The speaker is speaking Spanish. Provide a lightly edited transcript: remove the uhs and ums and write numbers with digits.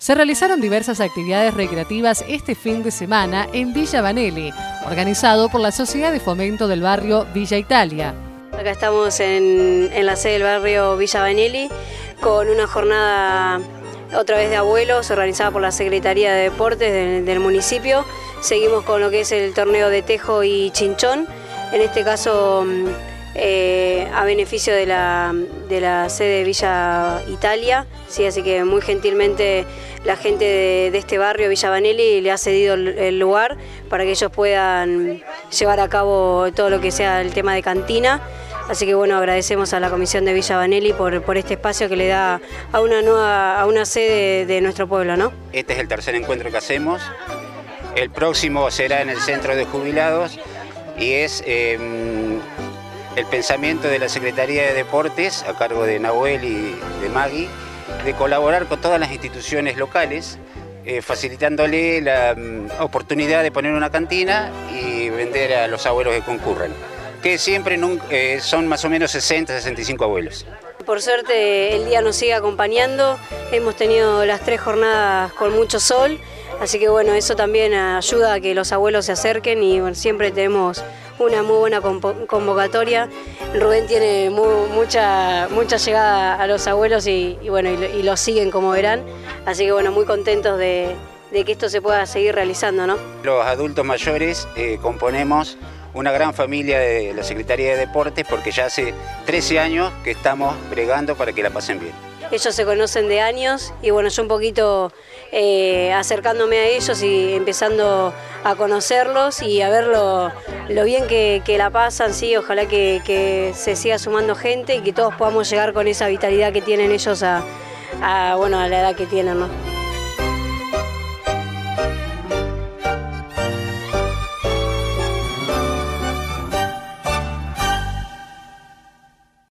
Se realizaron diversas actividades recreativas este fin de semana en Villa Vanelli, organizado por la Sociedad de Fomento del Barrio Villa Italia. Acá estamos en la sede del barrio Villa Vanelli con una jornada otra vez de abuelos organizada por la Secretaría de Deportes del municipio. Seguimos con lo que es el torneo de tejo y chinchón, en este caso a beneficio de la sede de Villa Italia, sí, así que muy gentilmente la gente de este barrio, Villa Vanelli, le ha cedido el lugar para que ellos puedan llevar a cabo todo lo que sea el tema de cantina. Así que bueno, agradecemos a la Comisión de Villa Vanelli por este espacio que le da a una sede de nuestro pueblo, ¿no? Este es el tercer encuentro que hacemos. El próximo será en el Centro de Jubilados y es el pensamiento de la Secretaría de Deportes, a cargo de Nahuel y de Maggie, de colaborar con todas las instituciones locales, facilitándole la oportunidad de poner una cantina y vender a los abuelos que concurran, que siempre son más o menos 60, 65 abuelos. Por suerte el día nos sigue acompañando, hemos tenido las 3 jornadas con mucho sol, así que bueno, eso también ayuda a que los abuelos se acerquen y bueno, siempre tenemos una muy buena convocatoria. Rubén tiene mucha llegada a los abuelos y los siguen, como verán, así que bueno, muy contentos de que esto se pueda seguir realizando, ¿no? Los adultos mayores componemos una gran familia de la Secretaría de Deportes porque ya hace 13 años que estamos bregando para que la pasen bien. Ellos se conocen de años y bueno, yo un poquito acercándome a ellos y empezando a conocerlos y a ver lo bien que la pasan, sí, ojalá que se siga sumando gente y que todos podamos llegar con esa vitalidad que tienen ellos a la edad que tienen, ¿no?